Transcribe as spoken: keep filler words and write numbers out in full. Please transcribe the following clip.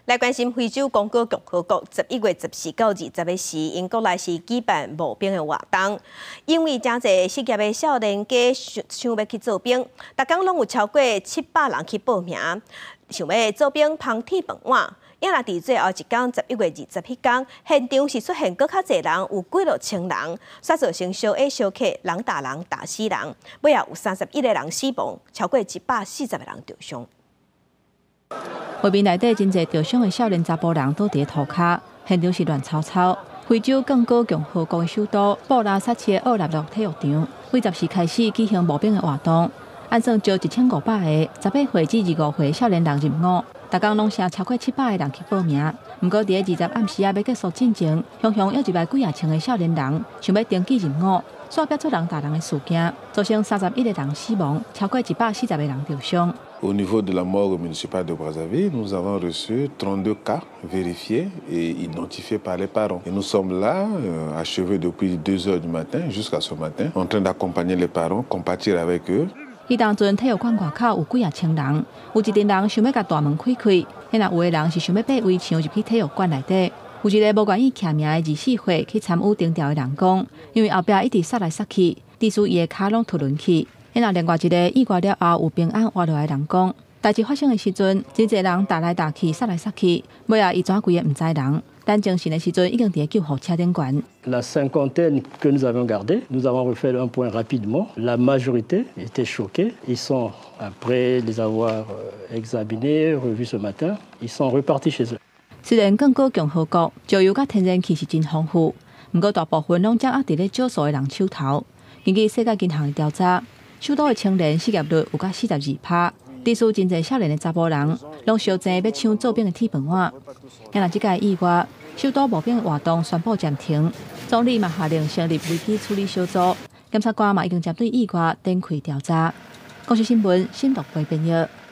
来关心非洲刚果共和国十一月十四到二十个时，因国内是举办募兵的活动，因为真侪失业的少年家想想要去做兵，逐工拢有超过七百人去报名，想要做兵捧铁饭碗。因若伫最后一天十一月二十迄天，现场是出现搁较侪人，有几落千人，煞造成小矮小客，人打人打死人，尾后有三十一个人死亡，超过一百四十个人受伤。 画面内底真侪受伤的少年查甫人倒伫涂骹，现场是乱糟糟。非洲刚果共和国的首都布拉萨切奥纳洛体育场，为十时开始举行募兵的活动，按算招一千五百个十八岁至二十五岁的少年人入伍，逐工拢写超过七百个人去报名。不过，伫个二十暗时啊要结束进前，雄雄约一百几啊千个少年人想要登记入伍，煞逼出人打人的事件，造成三十一个人死亡，超过一百四十个人受伤。 Au niveau de la morgue municipale de Brazzaville, nous avons reçu trente-deux cas vérifiés et identifiés par les parents. Et nous sommes là, euh, achevés depuis deux heures du matin jusqu'à ce matin, en train d'accompagner les parents, compatir avec eux. 迄当阵体育馆外口有几啊千人，有一阵人想要甲大门开开，迄若有个人是想要爬围墙入去体育馆内底。有一个无愿意徛名的二十四岁去参与登调的人讲，因为后壁一直杀来杀去，致使伊的骹拢突轮去。迄若另外一个意外了后有平安活落来的人讲，代志发生的时阵，真侪人打来打去，杀来杀去，尾后伊怎规个唔知人。但精神的时阵已经伫救护车顶悬。 La cinquantaine que nous avions gardée, nous avons refait un point rapidement. La majorité était choquée. Ils sont, après les avoir examinés, revus ce matin, ils sont repartis chez eux. 虽然刚果共和国石油甲天然气是真丰富，不过大部分拢掌握伫咧少数的人手头。根据世界银行的调查，首都的青年失业率有甲四十二趴，致使真侪少年的查甫人拢烧钱要抢做兵的铁饭碗。因若即届意外，首都募兵的活动宣布暂停，总理嘛下令成立危机处理小组，检察官嘛已经针对意外展开调查。公视新闻新闻部编译。